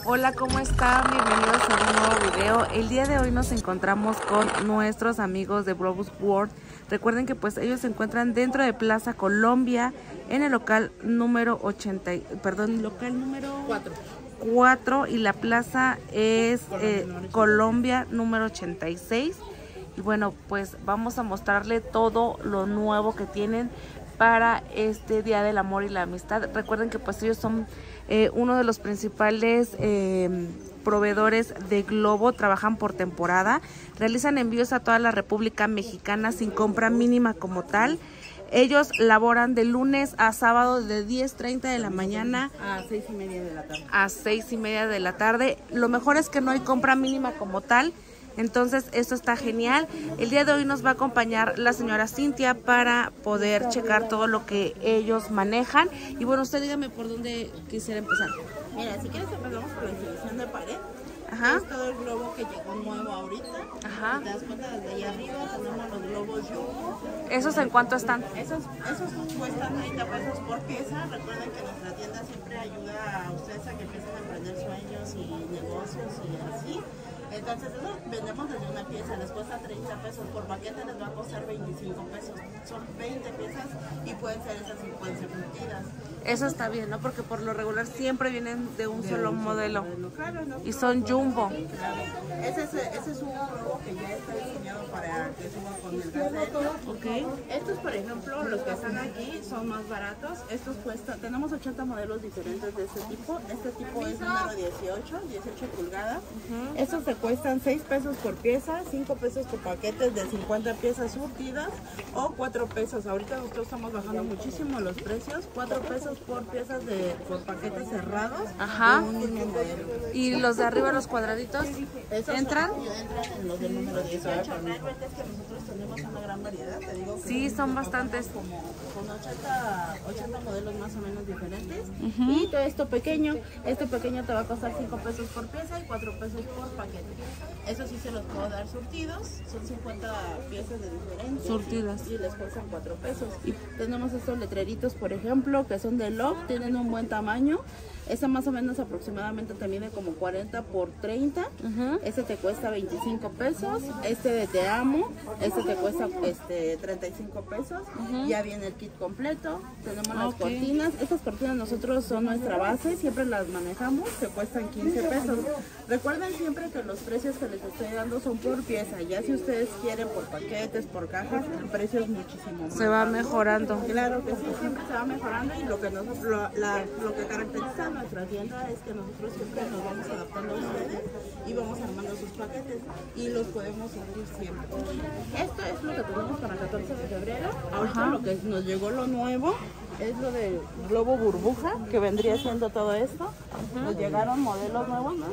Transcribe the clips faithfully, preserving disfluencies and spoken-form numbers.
Hola, ¿cómo están? Bienvenidos a un nuevo video. El día de hoy nos encontramos con nuestros amigos de Globus World. Recuerden que pues ellos se encuentran dentro de Plaza Colombia en el local número ochenta, perdón, local número cuatro y la plaza es eh, Colombia número ochenta y seis. Y bueno, pues vamos a mostrarle todo lo nuevo que tienen para este Día del Amor y la Amistad. Recuerden que pues ellos son eh, uno de los principales eh, proveedores de globo, trabajan por temporada, realizan envíos a toda la República Mexicana sin compra mínima como tal. Ellos laboran de lunes a sábado de diez treinta de la mañana a seis y media de la tarde. A seis y media de la tarde. Lo mejor es que no hay compra mínima como tal. Entonces esto está genial. El día de hoy nos va a acompañar la señora Cintia para poder checar todo lo que ellos manejan. Y bueno, usted dígame por dónde quisiera empezar. Mira, si quieres empezamos por la instalación de pared. Ajá. Es todo el globo que llegó nuevo ahorita. Ajá. Si te das cuenta, desde allá arriba tenemos los globos Jumbo. ¿Esos en cuánto están? Esos, esos cuestan treinta pesos por pieza. Recuerden que nuestra tienda siempre ayuda a ustedes a que empiecen a emprender sueños y negocios y así. Entonces eso vendemos desde una pieza, les cuesta treinta pesos, por paquete les va a costar veinticinco pesos, son veinte piezas y pueden ser esas y pueden ser surtidas. Eso está bien, ¿no? Porque por lo regular siempre vienen de un De solo un modelo, modelo. Claro, no, y son jumbo. Claro. Ese, es, ese es un globo que ya está diseñado para que suba con el gas. Okay. Estos, por ejemplo, los que están aquí son más baratos. Estos cuestan, tenemos ochenta modelos diferentes de este tipo. Este tipo es número dieciocho, dieciocho pulgadas. Uh-huh. Estos se cuestan seis pesos por pieza, cinco pesos por paquetes de cincuenta piezas surtidas o cuatro pesos. Ahorita nosotros estamos bajando muchísimo los precios, cuatro pesos por piezas de por paquetes cerrados. Ajá. De un mismo modelo. ¿Y los de arriba, los cuadraditos, esos entran? Son, entran en los del número dieciocho. Realmente es que nosotros tenemos una gran variedad, te digo que sí, son bastantes. Como con ochenta, ochenta modelos más o menos diferentes. Uh-huh. Y todo esto pequeño, esto pequeño te va a costar cinco pesos por pieza y cuatro pesos por paquete. Eso sí se los puedo dar surtidos, son cincuenta piezas de diferentes. Surtidas. Y les cuestan cuatro pesos. Y tenemos estos letreritos, por ejemplo, que son de Love, tienen un buen tamaño. Este más o menos aproximadamente te mide como cuarenta por treinta. Uh-huh. Este te cuesta veinticinco pesos. Este de Te Amo, este te cuesta este, treinta y cinco pesos. Uh-huh. Ya viene el kit completo. Tenemos okay. las cortinas. Estas cortinas nosotros son nuestra base, siempre las manejamos, que cuestan quince pesos. Recuerden siempre que los precios que les estoy dando son por pieza. Ya si ustedes quieren por paquetes, por cajas, el precio es muchísimo más. Se va mejorando. Claro que sí, siempre se va mejorando y lo que, nos, lo, la, lo que caracteriza nuestra tienda es que nosotros siempre nos vamos adaptando a ustedes y vamos armando sus paquetes y los podemos surtir siempre. Esto es lo que tenemos para el catorce de febrero. Ahorita lo que nos llegó lo nuevo es lo del globo burbuja, que vendría siendo todo esto. Uh-huh. Nos llegaron modelos nuevos, ¿no?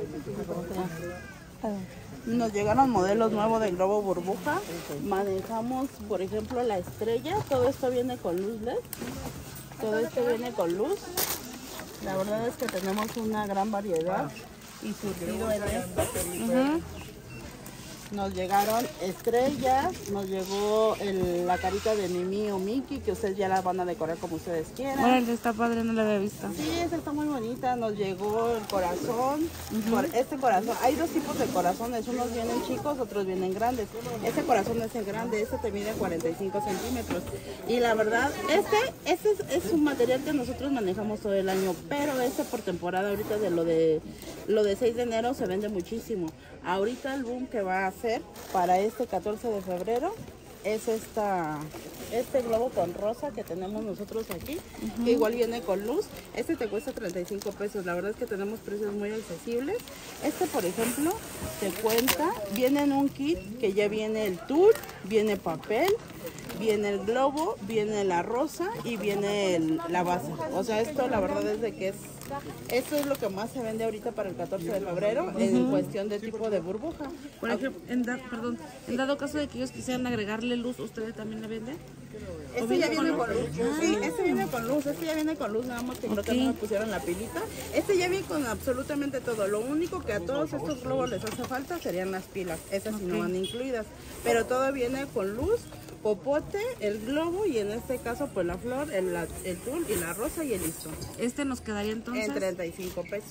Nos llegaron modelos nuevos del globo burbuja. Manejamos, por ejemplo, la estrella. Todo esto viene con luz L E D. Todo esto viene con luz. La verdad es que tenemos una gran variedad y surtido en esto. Uh-huh. Nos llegaron estrellas, nos llegó el, la carita de Mimi o Mickey, que ustedes ya la van a decorar como ustedes quieran. Bueno, está padre, no la había visto. Sí, esta está muy bonita. Nos llegó el corazón. Uh-huh. Este corazón, hay dos tipos de corazones, unos vienen chicos, otros vienen grandes. Este corazón es el grande, este te mide cuarenta y cinco centímetros. Y la verdad, este, este es, es un material que nosotros manejamos todo el año, pero este por temporada ahorita de lo de lo de seis de enero se vende muchísimo. Ahorita el boom que va a hacer para este catorce de febrero es esta, este globo con rosa que tenemos nosotros aquí, uh-huh. que igual viene con luz. Este te cuesta treinta y cinco pesos, la verdad es que tenemos precios muy accesibles. Este, por ejemplo, te cuenta, viene en un kit que ya viene el tul, viene papel, viene el globo, viene la rosa y viene el, la base. O sea, esto la verdad es de que es, esto es lo que más se vende ahorita para el catorce de febrero, uh-huh. en cuestión de tipo de burbuja. Por ejemplo, en, da, perdón, en dado caso de que ellos quisieran agregarle luz, ¿ustedes también la venden? Este ya viene con luz. Ah. Sí, este viene con luz, este ya viene con luz, nada más que creo okay. que no me pusieron la pilita. Este ya viene con absolutamente todo. Lo único que a todos estos globos les hace falta serían las pilas. Esas okay. sí no van incluidas. Pero todo viene con luz, popote, el globo y en este caso pues la flor, el, el tul y la rosa y el listo. Este nos quedaría entonces en treinta y cinco pesos.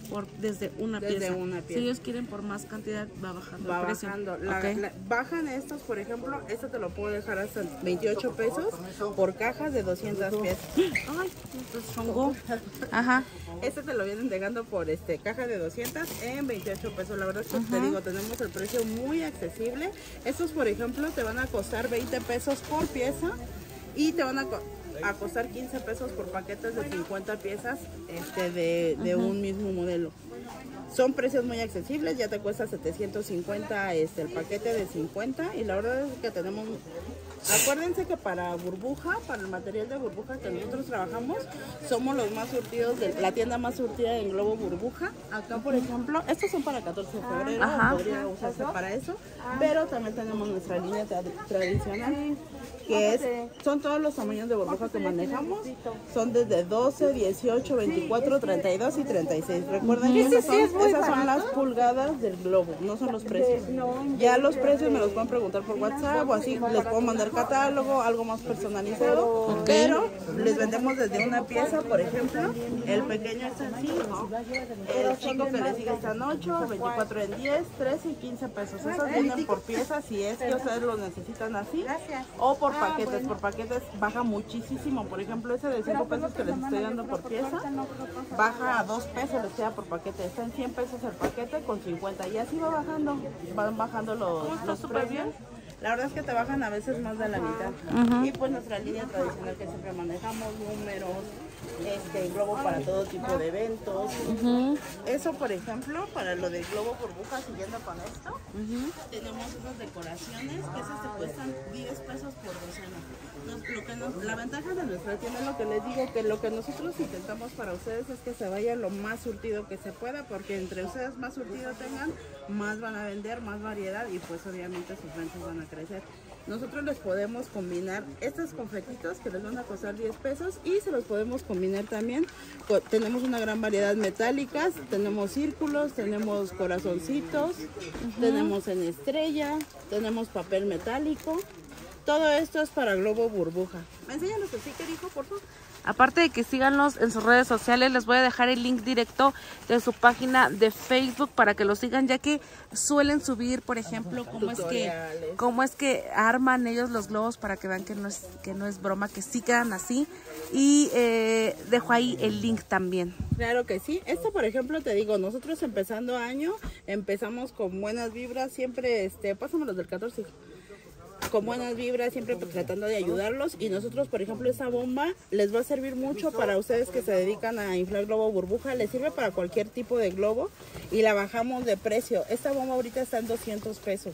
por desde una Desde pieza. una pieza. Si ellos quieren por más cantidad, va bajando Va el precio. bajando. La- Ok. la- bajan estos, por ejemplo, este te lo puedo dejar hasta veintiocho pesos por cajas de doscientas piezas. Ay, estos chongó. Ajá. Este te lo vienen dejando por este caja de doscientas en veintiocho pesos. La verdad es que te digo, tenemos el precio muy accesible. Estos, por ejemplo, te van a costar veinte pesos por pieza y te van a, co- a costar quince pesos por paquetes de cincuenta piezas este, de, de un mismo modelo. Son precios muy accesibles, ya te cuesta setecientos cincuenta este, el paquete de cincuenta y la verdad es que tenemos... Acuérdense que para burbuja, para el material de burbuja que nosotros trabajamos, somos los más surtidos, de la tienda más surtida en Globo Burbuja. Acá, por ejemplo, estos son para catorce de febrero, Ajá. podría usarse para eso, pero también tenemos nuestra línea tra- tradicional, que es, son todos los tamaños de burbuja que manejamos, son desde doce, dieciocho, veinticuatro, treinta y dos y treinta y seis. Recuerden que esas son, esas son las pulgadas del globo, no son los precios. Ya los precios me los pueden preguntar por WhatsApp o así, les puedo mandar catálogo, algo más personalizado, pero les vendemos desde una pieza, por ejemplo, el pequeño está en cinco, el chico que le sigue está en ocho, veinticuatro en diez, trece y quince pesos. Esos vienen por pieza si es que ustedes los necesitan así, o por paquetes. Por paquetes baja muchísimo. Por ejemplo, ese de cinco pesos que les estoy dando por pieza, baja a dos pesos les queda por paquete. Está en cien pesos el paquete con cincuenta y así va bajando, van bajando los, los precios. La verdad es que te bajan a veces más de la mitad. Ujú. Y pues nuestra línea tradicional que siempre manejamos, números, este globo para todo tipo de eventos. Ujú. Eso, por ejemplo, para lo de globo burbuja, siguiendo con esto, Ujú. tenemos esas decoraciones que esas te cuestan diez pesos por docena. Nos- lo que nos- la ventaja de nuestra tienda es lo que les digo, que lo que nosotros intentamos para ustedes es que se vaya lo más surtido que se pueda, porque entre ustedes más surtido tengan, más van a vender, más variedad y pues obviamente sus ventas van a crecer. Nosotros les podemos combinar estos confetitos que les van a costar diez pesos y se los podemos combinar también. co- Tenemos una gran variedad metálicas, tenemos círculos, tenemos corazoncitos, tenemos en estrella, tenemos papel metálico. Todo esto es para globo burbuja. ¿Me enseñan los stickers, hijo, por favor? Aparte de que síganos en sus redes sociales, les voy a dejar el link directo de su página de Facebook para que lo sigan, ya que suelen subir, por ejemplo, cómo es que Tutoriales. cómo es que arman ellos los globos para que vean que no es que no es broma, que sí quedan así. Y eh, dejo ahí el link también. Claro que sí. Esto, por ejemplo, te digo, nosotros empezando año, empezamos con buenas vibras, siempre, este, pásamelos del catorce, hijo. Con buenas vibras, siempre pues, tratando de ayudarlos. Y nosotros, por ejemplo, esta bomba les va a servir mucho para ustedes que se dedican a inflar globo burbuja. Les sirve para cualquier tipo de globo y la bajamos de precio. Esta bomba ahorita está en doscientos pesos.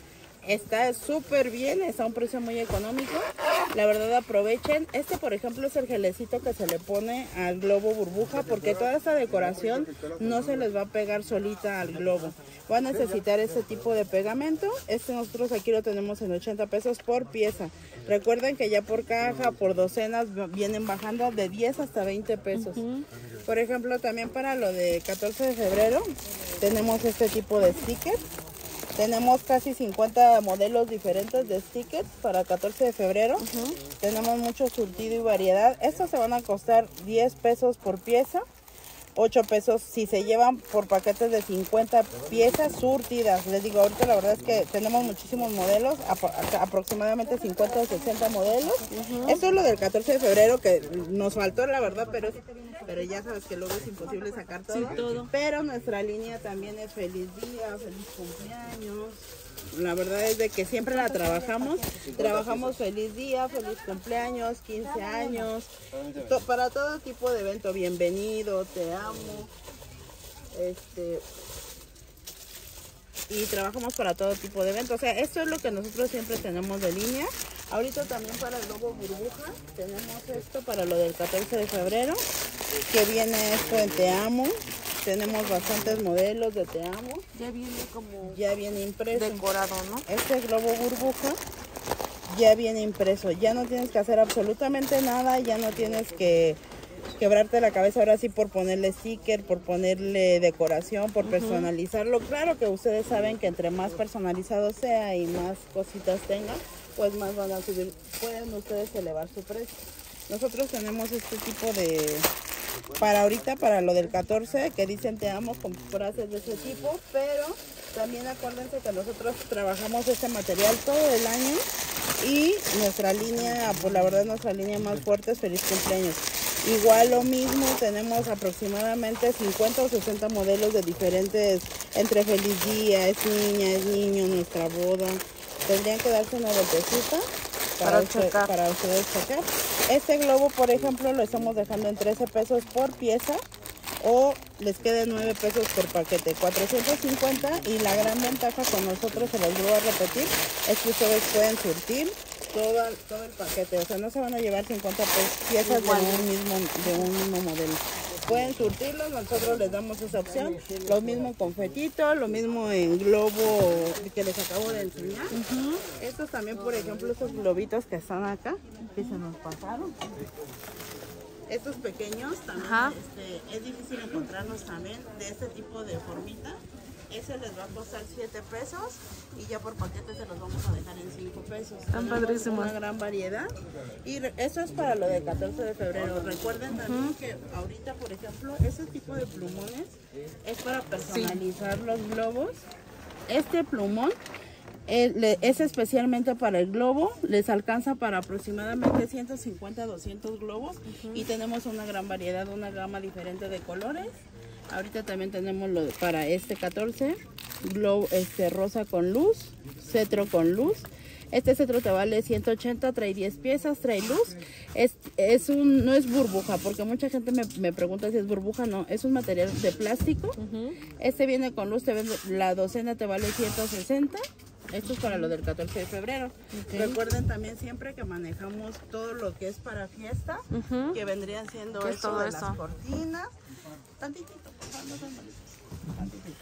Está súper bien, está a un precio muy económico. La verdad, aprovechen. Este, por ejemplo, es el gelecito que se le pone al globo burbuja, porque toda esta decoración no se les va a pegar solita al globo. Va a necesitar este tipo de pegamento. Este nosotros aquí lo tenemos en ochenta pesos por pieza. Recuerden que ya por caja, por docenas, vienen bajando de diez hasta veinte pesos. Por ejemplo, también para lo de catorce de febrero, tenemos este tipo de stickers. Tenemos casi cincuenta modelos diferentes de stickers para catorce de febrero. Uh-huh. Tenemos mucho surtido y variedad. Estos se van a costar diez pesos por pieza, ocho pesos si se llevan por paquetes de cincuenta piezas surtidas. Les digo, ahorita la verdad es que tenemos muchísimos modelos, apro aproximadamente cincuenta o sesenta modelos. Uh-huh. Esto es lo del catorce de febrero que nos faltó, la verdad, pero, es, pero ya sabes que luego es imposible sacar todo. Sí, todo. Pero nuestra línea también es feliz día, feliz cumpleaños. La verdad es de que siempre la trabajamos. Trabajamos feliz día, feliz cumpleaños, quince años, to para todo tipo de evento. Bienvenido, te amo. Este y trabajamos para todo tipo de eventos. O sea, esto es lo que nosotros siempre tenemos de línea. Ahorita también para el globo burbuja tenemos esto para lo del catorce de febrero, que viene esto en Te Amo. Tenemos bastantes modelos de Te Amo. Ya viene como ya viene impreso. Decorado, ¿no? Este globo burbuja ya viene impreso. Ya no tienes que hacer absolutamente nada. Ya no tienes que quebrarte la cabeza ahora sí por ponerle sticker, por ponerle decoración, por uh-huh. personalizarlo. Claro que ustedes saben que entre más personalizado sea y más cositas tenga, pues más van a subir. Pueden ustedes elevar su precio. Nosotros tenemos este tipo de... para ahorita, para lo del catorce, que dicen te amo con frases de ese tipo, pero también acuérdense que nosotros trabajamos este material todo el año y nuestra línea, pues la verdad nuestra línea más fuerte es Feliz Cumpleaños. Igual lo mismo, tenemos aproximadamente cincuenta o sesenta modelos de diferentes, entre feliz día, es niña, es niño, nuestra boda. Tendrían que darse una vueltecita para, Para usted, checar. para ustedes checar. Este globo, por ejemplo, lo estamos dejando en trece pesos por pieza o les quede nueve pesos por paquete, cuatrocientos cincuenta, y la gran ventaja con nosotros, se los vuelvo a repetir, es que ustedes pueden surtir todo, todo el paquete, o sea, no se van a llevar cincuenta piezas de un, mismo, de un mismo modelo. Pueden surtirlos, nosotros les damos esa opción. Lo mismo con fetito, lo mismo en globo que les acabo de enseñar. Uh-huh. Estos también, por ejemplo, estos globitos que están acá, que se nos pasaron. Estos pequeños también, este, es difícil encontrarlos también de este tipo de formita. Ese les va a costar siete pesos y ya por paquete se los vamos a dejar en cinco pesos. Están padrísimos. Una gran variedad. Y eso es para lo del catorce de febrero. Recuerden también uh-huh. que ahorita, por ejemplo, ese tipo de plumones es para personalizar sí. los globos. Este plumón es especialmente para el globo, les alcanza para aproximadamente ciento cincuenta a doscientos globos uh-huh. y tenemos una gran variedad, una gama diferente de colores. Ahorita también tenemos lo para este catorce, globo, este rosa con luz, cetro con luz. Este cetro te vale ciento ochenta, trae diez piezas, trae luz. Es, es un, no es burbuja, porque mucha gente me, me pregunta si es burbuja. No, es un material de plástico. Uh-huh. Este viene con luz, te vende, la docena te vale ciento sesenta. Esto es para lo del catorce de febrero. Okay. Recuerden también siempre que manejamos todo lo que es para fiesta, uh-huh. que vendrían siendo esto todo de eso? Las cortinas. Tantitito, no tan tantitito.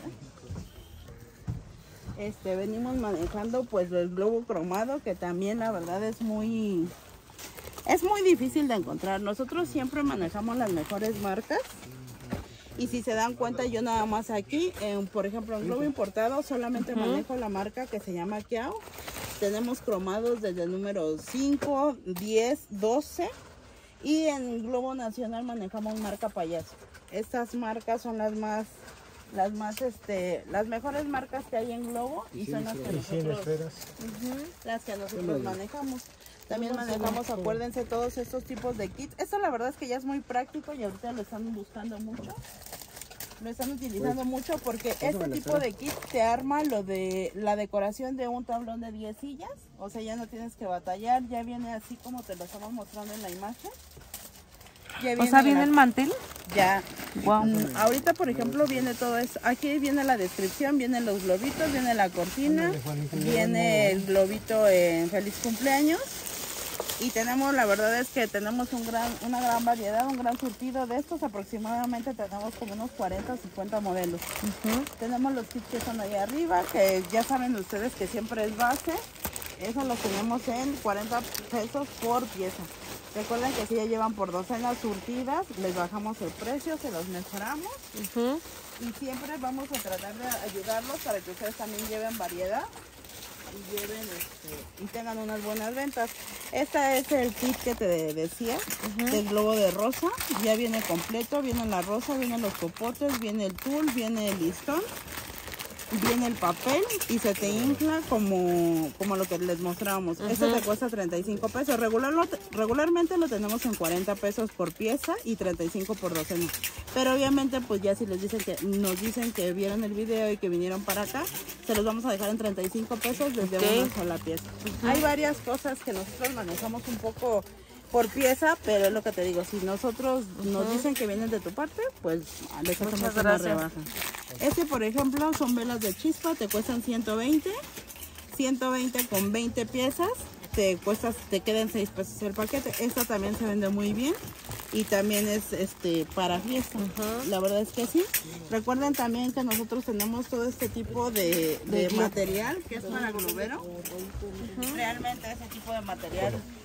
Este, venimos manejando pues el globo cromado, que también la verdad es muy es muy difícil de encontrar. Nosotros siempre manejamos las mejores marcas. Y si se dan cuenta, yo nada más aquí, en, por ejemplo, en globo importado, solamente uh-huh. manejo la marca que se llama Kiao. Tenemos cromados desde el número cinco, diez, doce. Y en globo nacional manejamos marca Payaso. Estas marcas son las más, las más, este, las mejores marcas que hay en globo y sí, son las que sí, nosotros, uh-huh, las que nosotros manejamos. También manejamos, acuérdense, todos estos tipos de kits. Esto la verdad es que ya es muy práctico y ahorita lo están buscando mucho. Lo están utilizando pues, mucho porque este tipo de kit te arma lo de la decoración de un tablón de diez sillas. O sea, ya no tienes que batallar, ya viene así como te lo estamos mostrando en la imagen. Ya o sea, ¿viene la... el mantel? Ya. Wow. Mm, ahorita, por ejemplo, viene todo eso. Aquí viene la descripción, vienen los globitos, viene la cortina, viene el globito en Feliz Cumpleaños. Y tenemos, la verdad es que tenemos un gran, una gran variedad, un gran surtido de estos. Aproximadamente tenemos como unos cuarenta o cincuenta modelos. Uh-huh. Tenemos los kits que están ahí arriba, que ya saben ustedes que siempre es base. Eso lo tenemos en cuarenta pesos por pieza. Recuerden que si ya llevan por docenas surtidas, les bajamos el precio, se los mejoramos. Uh-huh. Y siempre vamos a tratar de ayudarlos para que ustedes también lleven variedad y lleven este, y tengan unas buenas ventas. Este es el kit que te decía, uh-huh, del globo de rosa. Ya viene completo, viene la rosa, vienen los popotes, viene el tul, viene el listón, viene el papel y se te infla como, como lo que les mostrábamos. Uh-huh. Este te cuesta treinta y cinco pesos. Regular, regularmente lo tenemos en cuarenta pesos por pieza y treinta y cinco por docena. Pero obviamente pues ya si les dicen que nos dicen que vieron el video y que vinieron para acá, se los vamos a dejar en treinta y cinco pesos desde okay. una sola pieza. Uh-huh. Hay varias cosas que nosotros manejamos un poco por pieza, pero es lo que te digo, si nosotros uh-huh. nos dicen que vienen de tu parte, pues les hacemos una rebaja. Este, por ejemplo, son velas de chispa, te cuestan ciento veinte, ciento veinte con veinte piezas, te cuesta, te quedan seis pesos el paquete. Esta también se vende muy bien y también es este para fiesta. Uh-huh. La verdad es que sí. Recuerden también que nosotros tenemos todo este tipo de, de material que es para globero. Uh-huh. Realmente ese tipo de material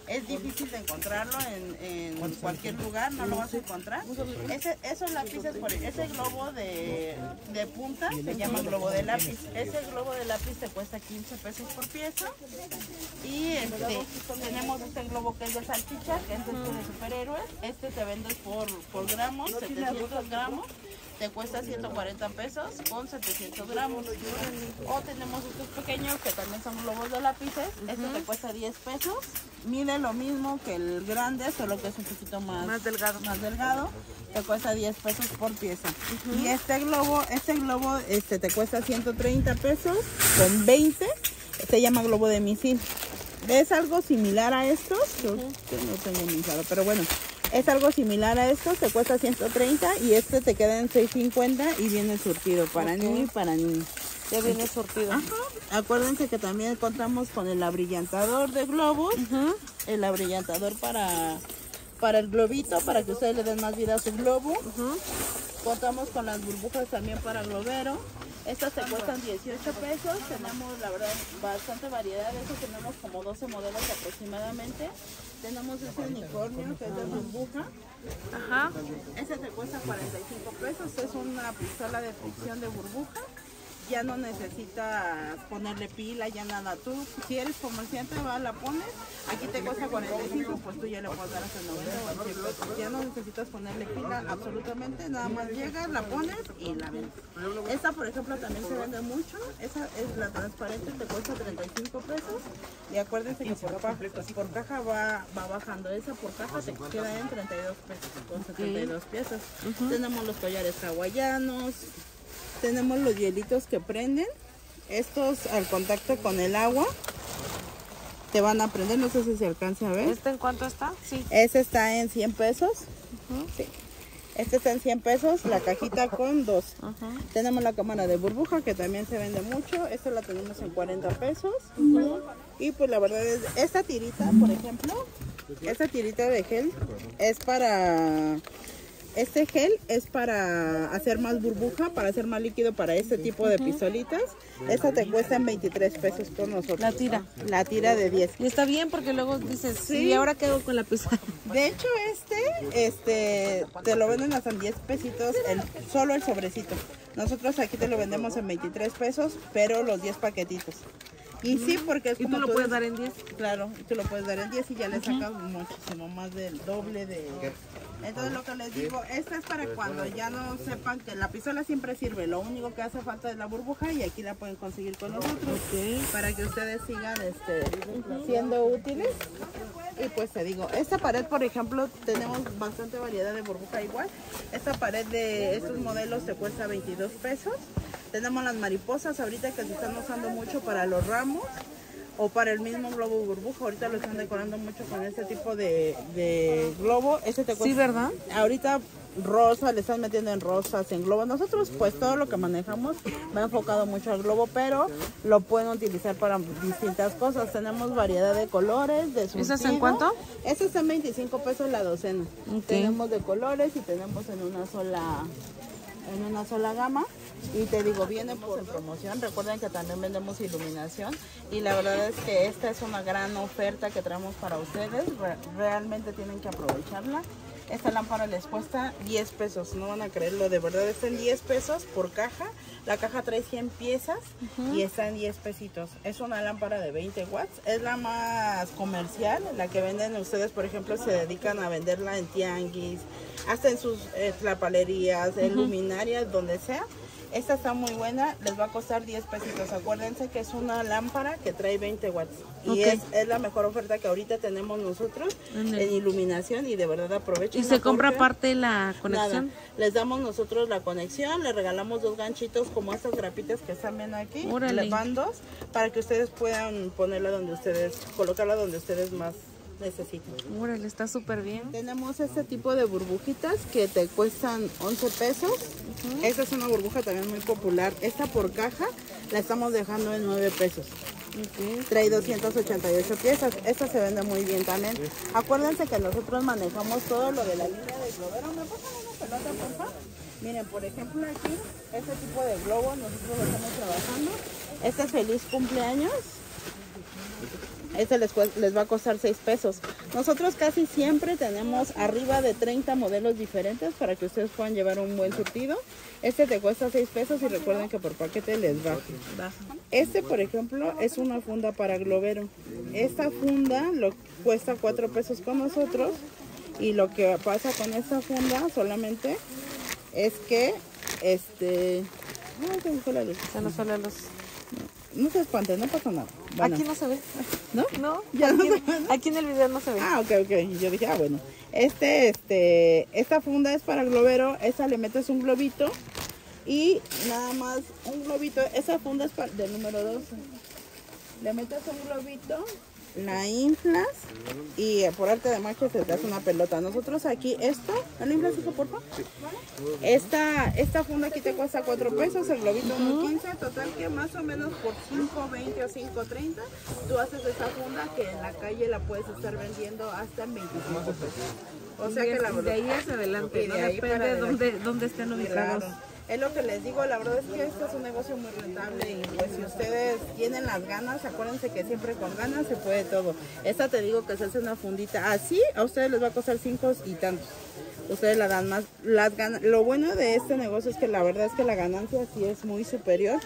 Es difícil de encontrarlo en, en cualquier lugar, no lo vas a encontrar. Ese, esos lápices, por ese globo de, de punta se llama globo de lápiz. Ese globo de lápiz te cuesta quince pesos por pieza. Y este, tenemos este globo que es de salchicha, que es este de superhéroes. Este te vendes por, por gramos, setecientos gramos. Te cuesta ciento cuarenta pesos con setecientos gramos. O tenemos estos pequeños que también son globos de lápices. Este te cuesta diez pesos. Mide lo mismo que el grande, solo que es un poquito más, más delgado. Más delgado. Te cuesta diez pesos por pieza. Uh-huh. Y este globo, este globo este te cuesta ciento treinta pesos con veinte. Se llama globo de misil. Es algo similar a estos. Yo, uh-huh. yo no tengo muy claro, pero bueno. Es algo similar a estos, te cuesta ciento treinta y este te queda en seis cincuenta y viene surtido para okay. niño y para niño. Ya viene surtido. Ajá. Acuérdense que también contamos con el abrillantador de globos, uh-huh. el abrillantador para, para el globito, para que ustedes le den más vida a su globo. Uh-huh. Contamos con las burbujas también para globero. Estas te cuestan dieciocho pesos, tenemos la verdad bastante variedad, de eso tenemos como doce modelos aproximadamente. Tenemos este unicornio que es de burbuja. Ajá. Ese te cuesta cuarenta y cinco pesos, es una pistola de fricción de burbuja. Ya no necesitas ponerle pila, ya nada. Tú, si eres comerciante, va, la pones. Aquí te cuesta cuarenta y cinco, pues tú ya le puedes dar hasta noventa o cien pesos. Ya no necesitas ponerle pila absolutamente, nada más llegas, la pones y la vendes. Esta, por ejemplo, también se vende mucho. Esa es la transparente, te cuesta treinta y cinco pesos. Y acuérdense que por, por caja va, va bajando. Esa por caja te queda en treinta y dos pesos con setenta y dos piezas. Uh-huh. Tenemos los collares hawaianos. Tenemos los hielitos que prenden. Estos al contacto con el agua te van a prender. No sé si se alcanza a ver. ¿Este en cuánto está? Sí. Este está en cien pesos. Uh-huh. Sí. Este está en cien pesos. La cajita con dos. Uh-huh. Tenemos la cámara de burbuja que también se vende mucho. Esta la tenemos en cuarenta pesos. Uh-huh. Y pues la verdad es, esta tirita, por ejemplo, esta tirita de gel es para... Este gel es para hacer más burbuja, para hacer más líquido para este tipo de pistolitas. Esta te cuesta en veintitrés pesos por nosotros. La tira. La tira de diez. Y está bien porque luego dices, sí, ¿y ahora qué hago con la pistola? De hecho, este, este, te lo venden hasta en diez pesitos, el, solo el sobrecito. Nosotros aquí te lo vendemos en veintitrés pesos, pero los diez paquetitos. Y sí, porque es ¿Y como tú lo tú puedes des... dar en diez? Claro, tú lo puedes dar en diez y ya le sacas uh-huh. muchísimo más del doble de... Entonces lo que les digo, esta es para cuando ya no sepan que la pistola siempre sirve, lo único que hace falta es la burbuja y aquí la pueden conseguir con nosotros. Okay. Para que ustedes sigan este, siendo útiles. Y pues te digo, esta pared por ejemplo tenemos bastante variedad de burbuja igual. Esta pared de estos modelos te cuesta veintidós pesos. Tenemos las mariposas ahorita que se están usando mucho para los ramos o para el mismo globo burbuja. Ahorita lo están decorando mucho con este tipo de, de globo. Este te cuesta, sí, ¿verdad? Ahorita rosa, le están metiendo en rosas, en globos. Nosotros pues todo lo que manejamos va enfocado mucho al globo, pero lo pueden utilizar para distintas cosas. Tenemos variedad de colores, de surtido. ¿Esas en cuánto? Esas están veinticinco pesos la docena. Okay. Tenemos de colores y tenemos en una sola... en una sola gama y te digo, viene por promoción. Recuerden que también vendemos iluminación y la verdad es que esta es una gran oferta que traemos para ustedes. Re realmente tienen que aprovecharla. Esta lámpara les cuesta diez pesos, no van a creerlo, de verdad está en diez pesos por caja. La caja trae cien piezas uh-huh. y está en diez pesitos. Es una lámpara de veinte watts, es la más comercial, la que venden ustedes, por ejemplo, se dedican a venderla en tianguis, hasta en sus eh, tlapalerías, en uh-huh. luminarias, donde sea. Esta está muy buena, les va a costar diez pesitos. Acuérdense que es una lámpara que trae veinte watts. Y okay. es, es la mejor oferta que ahorita tenemos nosotros uh-huh. en iluminación y de verdad aprovechen. ¿Y se compra aparte la conexión? Nada, les damos nosotros la conexión, les regalamos dos ganchitos como estas grapitas que están bien aquí. Órale. Les van dos para que ustedes puedan ponerla donde ustedes, colocarla donde ustedes más necesitan. Órale, está súper bien. Tenemos este tipo de burbujitas que te cuestan once pesos. Uh-huh. Esta es una burbuja también muy popular. Esta por caja la estamos dejando en nueve pesos. Okay. Trae doscientas ochenta y ocho piezas. Esta se vende muy bien también. Acuérdense que nosotros manejamos todo lo de la línea de globero. ¿Me pasan una pelota, por favor? Miren, por ejemplo aquí, este tipo de globo nosotros lo estamos trabajando. Este es feliz cumpleaños. Este les, les va a costar seis pesos. Nosotros casi siempre tenemos arriba de treinta modelos diferentes para que ustedes puedan llevar un buen surtido. Este te cuesta seis pesos y recuerden que por paquete les baja. Este, por ejemplo, es una funda para globero. Esta funda lo cuesta cuatro pesos con nosotros. Y lo que pasa con esta funda solamente es que, este... Ay, se me fue la luz. Se nos fue la luz. No, no se espanten, no pasa nada. Bueno. Aquí no se ve. ¿No? No, ¿Ya aquí, no se ve? aquí en el video no se ve. Ah, ok, ok. Yo dije, ah, bueno. Este, este, esta funda es para globero. Esa le metes un globito y nada más un globito. Esa funda es para, del número doce. Le metes un globito, la inflas y por arte de magia se te hace una pelota. Nosotros aquí esto, ¿no lo inflas, hijo, por favor? Esta, esta funda aquí te cuesta cuatro pesos, el globito uno quince, total que más o menos por cinco veinte o cinco treinta tú haces esta funda que en la calle la puedes estar vendiendo hasta en veinticinco pesos. O sea de, que la verdad, de ahí hacia adelante, ¿no? de ahí Depende de dónde, dónde estén ubicados. Claro. Es lo que les digo, la verdad es que este es un negocio muy rentable y pues si ustedes tienen las ganas, acuérdense que siempre con ganas se puede todo. Esta te digo que se hace una fundita así, a ustedes les va a costar cinco y tantos. Ustedes la dan más, las ganas. Lo bueno de este negocio es que la verdad es que la ganancia sí es muy superior.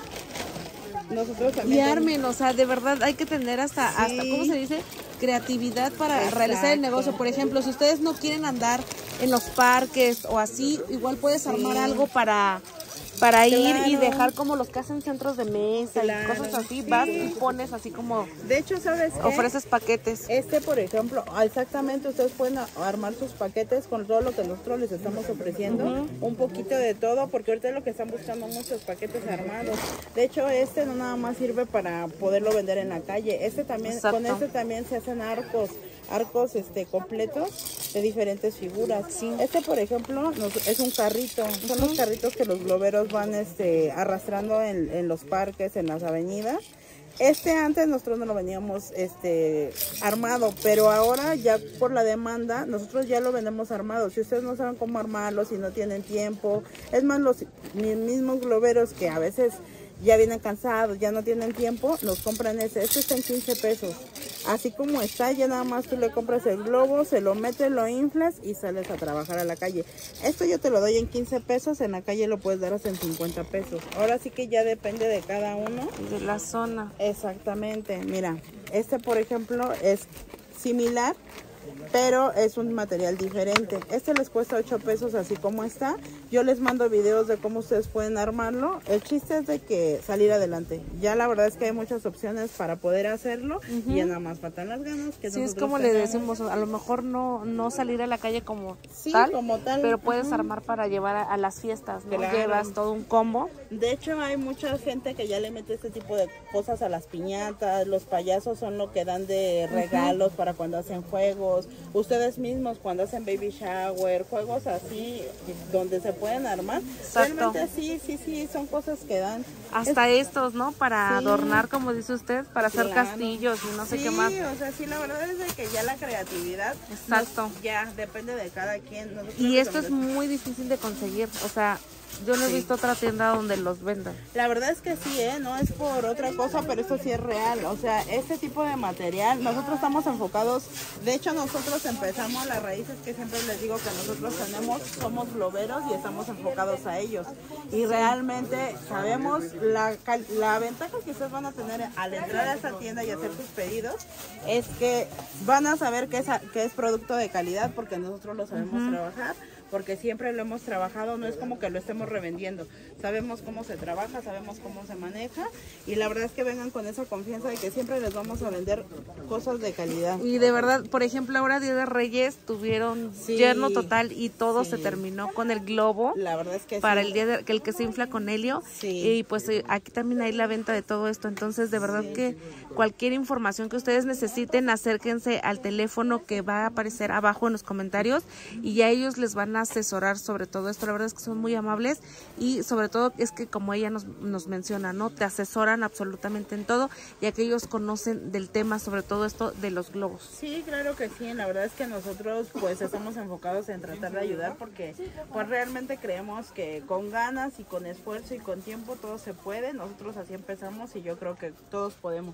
Nosotros también. Y armen, o sea, de verdad hay que tener hasta, sí. hasta ¿cómo se dice? Creatividad para Exacto. realizar el negocio. Por ejemplo, si ustedes no quieren andar en los parques o así, igual puedes sí. armar algo para, para claro. ir y dejar como los que hacen centros de mesa claro. y cosas así. Sí. Vas y pones así como... De hecho, ¿sabes qué? Ofreces paquetes. Este, por ejemplo, exactamente, ustedes pueden armar sus paquetes con todo lo que nosotros les estamos ofreciendo. Uh-huh. Un poquito de todo, porque ahorita es lo que están buscando muchos paquetes armados. De hecho, este no nada más sirve para poderlo vender en la calle. Este también, Exacto. con este también se hacen arcos. arcos este completos de diferentes figuras. Sí. Este, por ejemplo, nos, es un carrito. Son uh-huh. los carritos que los globeros van este, arrastrando en, en los parques, en las avenidas. Este antes nosotros no lo veníamos este, armado, pero ahora ya por la demanda nosotros ya lo vendemos armado. Si ustedes no saben cómo armarlo, si no tienen tiempo, es más los mismos globeros que a veces ya vienen cansados, ya no tienen tiempo, nos compran ese. Este está en quince pesos. Así como está, ya nada más tú le compras el globo, se lo metes, lo inflas y sales a trabajar a la calle. Esto yo te lo doy en quince pesos, en la calle lo puedes dar hasta en cincuenta pesos. Ahora sí que ya depende de cada uno. De la zona. Exactamente. Mira, este por ejemplo es similar, pero es un material diferente. Este les cuesta ocho pesos así como está. Yo les mando videos de cómo ustedes pueden armarlo. El chiste es de que salir adelante. Ya la verdad es que hay muchas opciones para poder hacerlo. Uh-huh. Y ya nada más faltan las ganas. Que sí, es como tenemos. Le decimos, a lo mejor no, no salir a la calle como, sí, tal, como tal, pero puedes uh-huh. armar para llevar a, a las fiestas, ¿no? Claro. Llevas todo un combo. De hecho, hay mucha gente que ya le mete este tipo de cosas a las piñatas. Los payasos son lo que dan de regalos uh-huh. para cuando hacen juegos. Ustedes mismos cuando hacen baby shower, juegos así donde se pueden armar. Exacto. Realmente sí, sí, sí, son cosas que dan. Hasta es... estos, ¿no? Para sí. adornar, como dice usted, para hacer claro. castillos y no sé sí, qué más. Sí, o sea, sí, la verdad es de que ya la creatividad. Exacto. Nos, ya depende de cada quien. Nosotros y esto es muy difícil de conseguir, o sea... Yo no he sí. visto otra tienda donde los vendan. La verdad es que sí, ¿eh? No es por otra cosa, pero esto sí es real. O sea, este tipo de material, nosotros estamos enfocados. De hecho, nosotros empezamos, las raíces que siempre les digo que nosotros tenemos, somos globeros y estamos enfocados a ellos. Y realmente sabemos la, la ventaja que ustedes van a tener al entrar a esta tienda y hacer sus pedidos, es que van a saber que es, que es producto de calidad porque nosotros lo sabemos uh-huh. trabajar. Porque siempre lo hemos trabajado, no es como que lo estemos revendiendo. Sabemos cómo se trabaja, sabemos cómo se maneja y la verdad es que vengan con esa confianza de que siempre les vamos a vender cosas de calidad. Y de verdad, por ejemplo, ahora Día de Reyes tuvieron sí, lleno total y todo sí. se terminó con el globo. La verdad es que para sí. el día de, el que se infla con helio. Sí. Y pues aquí también hay la venta de todo esto. Entonces, de verdad sí. que cualquier información que ustedes necesiten, acérquense al teléfono que va a aparecer abajo en los comentarios y ya ellos les van a asesorar sobre todo esto. La verdad es que son muy amables y sobre todo es que como ella nos, nos menciona, ¿no? Te asesoran absolutamente en todo, ya que ellos conocen del tema, sobre todo esto de los globos. Sí, claro que sí. La verdad es que nosotros pues estamos enfocados en tratar de ayudar porque pues realmente creemos que con ganas y con esfuerzo y con tiempo todo se puede. Nosotros así empezamos y yo creo que todos podemos.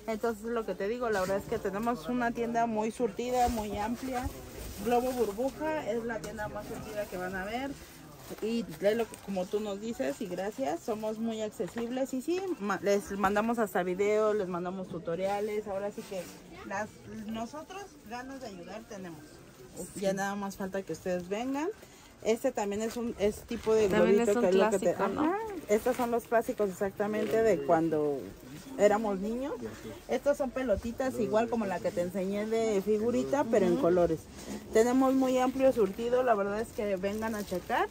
Entonces lo que te digo, la verdad es que tenemos una tienda muy surtida, muy amplia. Globo Burbuja es la tienda más surtida que van a ver. Y lo, como tú nos dices, y gracias, somos muy accesibles. Y sí, ma les mandamos hasta videos, les mandamos tutoriales. Ahora sí que las, nosotros ganas de ayudar tenemos. Ya nada más falta que ustedes vengan. Este también es un es tipo de globito es un que es clásico, lo que te, ¿no? ajá, estos son los clásicos exactamente de cuando éramos niños. Estos son pelotitas igual como la que te enseñé de figurita, pero en colores. Tenemos muy amplio surtido, la verdad es que vengan a checar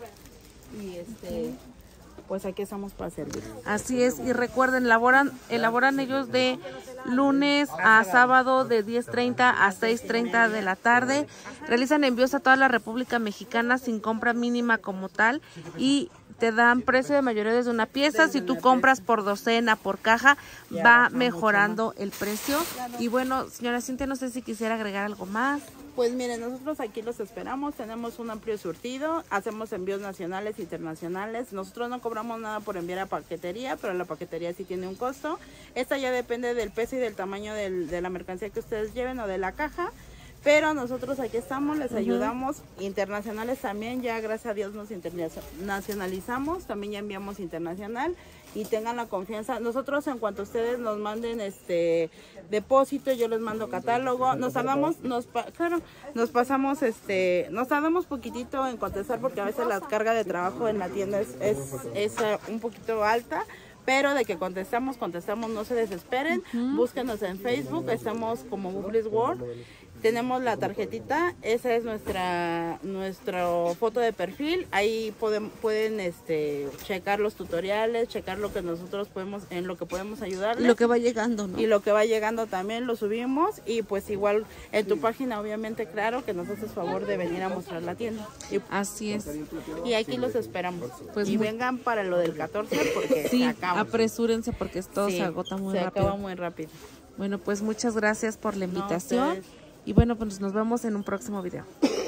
y este pues aquí estamos para servir. Así es, y recuerden, elaboran, elaboran ellos de lunes a sábado de diez treinta a seis treinta de la tarde. Realizan envíos a toda la República Mexicana sin compra mínima como tal y te dan precio de mayoría desde una pieza. Si tú compras por docena, por caja, va mejorando el precio. Y bueno, señora Cintia, no sé si quisiera agregar algo más. Pues miren, nosotros aquí los esperamos, tenemos un amplio surtido, hacemos envíos nacionales e internacionales. Nosotros no cobramos nada por enviar a paquetería, pero la paquetería sí tiene un costo. Esta ya depende del peso y del tamaño del, de la mercancía que ustedes lleven o de la caja. Pero nosotros aquí estamos, les ayudamos. Uh-huh. Internacionales también, ya gracias a Dios nos internacionalizamos, también ya enviamos internacional. Y tengan la confianza. Nosotros en cuanto ustedes nos manden este depósito, yo les mando catálogo. Nos tardamos, nos claro, nos pasamos este, nos tardamos poquitito en contestar porque a veces la carga de trabajo en la tienda es, es, es uh, un poquito alta. Pero de que contestamos, contestamos, no se desesperen. Uh-huh. Búsquenos en Facebook, estamos como Bubbles World. Tenemos la tarjetita, esa es nuestra nuestra foto de perfil. Ahí pueden, pueden este, checar los tutoriales, checar lo que nosotros podemos, en lo que podemos ayudarles. Lo que va llegando, ¿no? Y lo que va llegando también lo subimos. Y pues igual en tu página, obviamente, claro, que nos haces favor de venir a mostrar la tienda. Y, así es. Y aquí los esperamos. Pues y muy... vengan para lo del catorce porque sí, se acaba. Apresúrense porque esto sí, se agota muy se rápido. Se acaba muy rápido. Bueno, pues muchas gracias por la invitación. No, y bueno, pues nos vemos en un próximo video.